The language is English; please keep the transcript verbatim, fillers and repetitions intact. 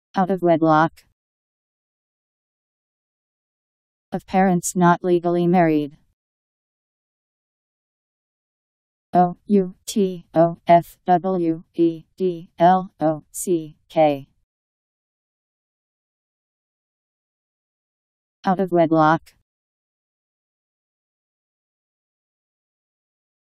Out of wedlock. Of parents not legally married. O U T O F W E D L O C K. Out of wedlock.